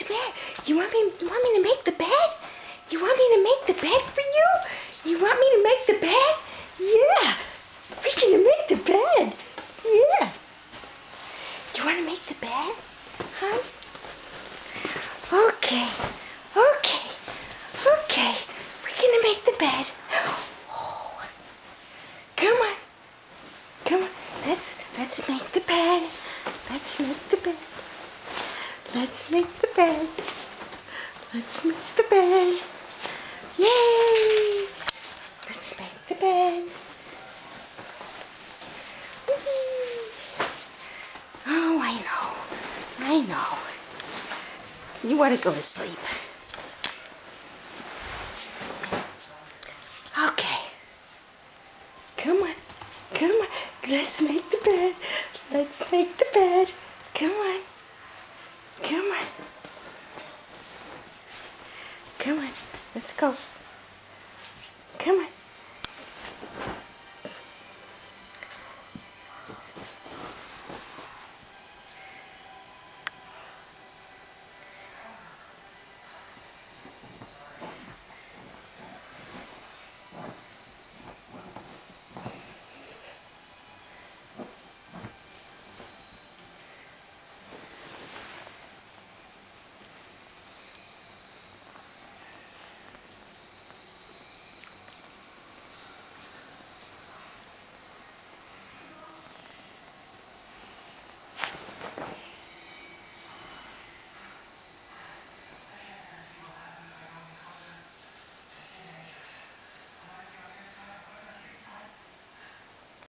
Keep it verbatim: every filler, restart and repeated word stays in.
the matter? You want me? You want me to make the bed? You want me to make the bed for you? You want me to make the bed? Yeah. We're gonna make the bed. Yeah. You want to make the bed? Huh? Okay. Okay. Okay. We're gonna make the bed. Oh. Come on. Come on. Let's let's make the bed. Let's make the bed. Let's make the bed. Let's make the bed. Yay! Let's make the bed. Oh, I know. I know. You want to go to sleep. Okay. Come on. Come on. Let's make the bed. Let's make the bed. Come on. Come on. Come on. Let's go.